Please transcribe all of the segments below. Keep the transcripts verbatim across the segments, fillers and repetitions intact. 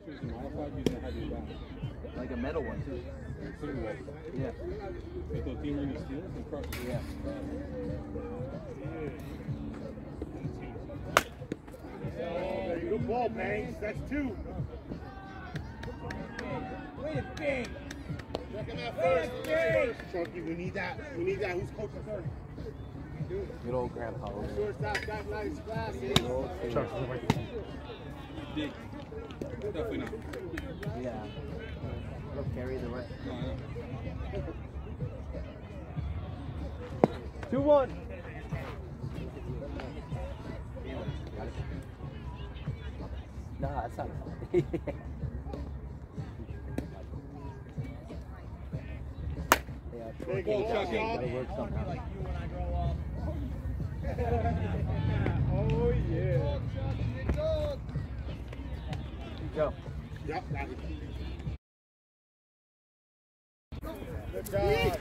Is it modified? You know how to do that. Like a metal one too. Yeah. With those team ring steels and crush. Yeah. Good ball, Banks. That's two. Wait a thing. Checking that first. first. Chunky, we need that. We need that. Who's coaching third? Good old grandpa. Shortstop got nice glasses. Chuck. Dick. Definitely not. Yeah. He'll carry the rest. No, I know. Two one. Nah, that's not fun. Yeah, There you go, Chuck. gotta work somehow. Like you when I grow up. Oh, yeah. Go. Yep, got it. Good job.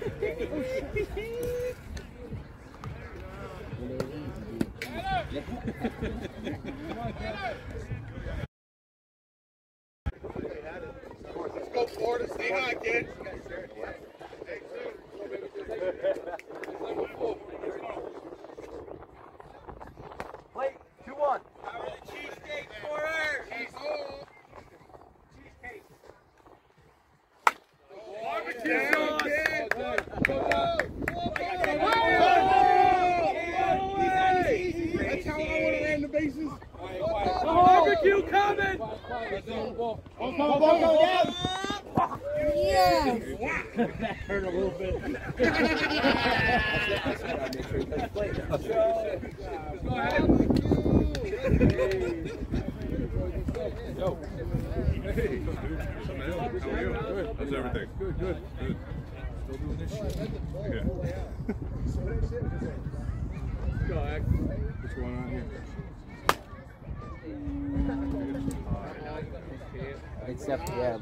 Let's go, Florida. Stay high, kids. Play two one. Cheesecake for her. Cheesecake. Barbecue sauce. That's how I want to land the bases. Barbecue coming. Oh, come on, ball, go down. Yeah. That hurt a little bit. Go ahead. Yo. Hey. How are you? Good. How's everything? Good, good, good. Still doing this shit? Yeah. Go, Ack. What's going on here? Except, yeah.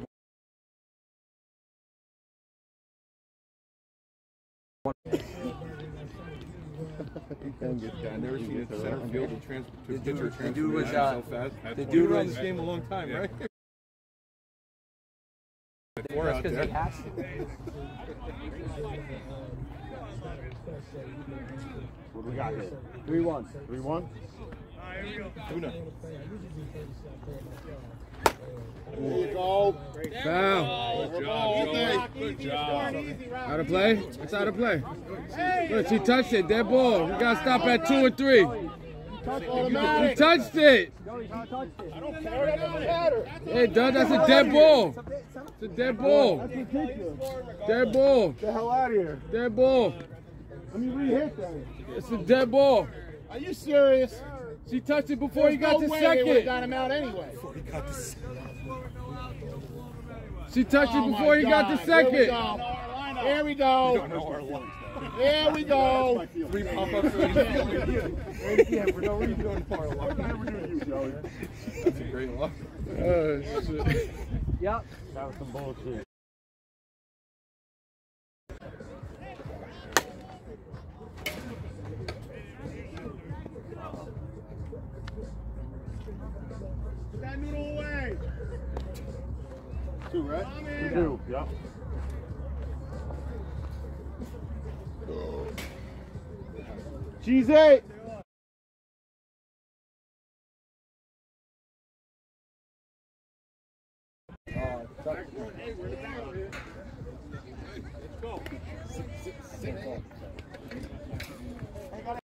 I've never seen a center field to trans to pitcher The dude was, transfer uh, so fast. the You've dude been around was- this game a long time, right? Four That's out because there. he has to. What do we got here? three one. three one? Tuna. There you go. Foul. Good job, Joe. Good job. Out of play? It's out of play. Look, he touched it. Dead ball. We gotta stop at two and three. He touched it. I don't care. That doesn't matter. Hey, Doug, that's a dead ball. It's a dead ball. That's ridiculous. Dead ball. Get the hell out of here. Dead ball. Let me re-hit that. It's a dead ball. Are you serious? She touched it before he got There's to no way they would've second. got him out anyway. She touched it Oh, before my he got God. to second. Here we go. Here we go. Here we go. Three pop-ups for Yeah, for no reason on the far line. Never do you, Joey. That's a great look. Oh, shit. Yep. That was some bullshit. Put that noodle away. Two, right? Two, yep. Cheese eight. Let's go. Six, six, six.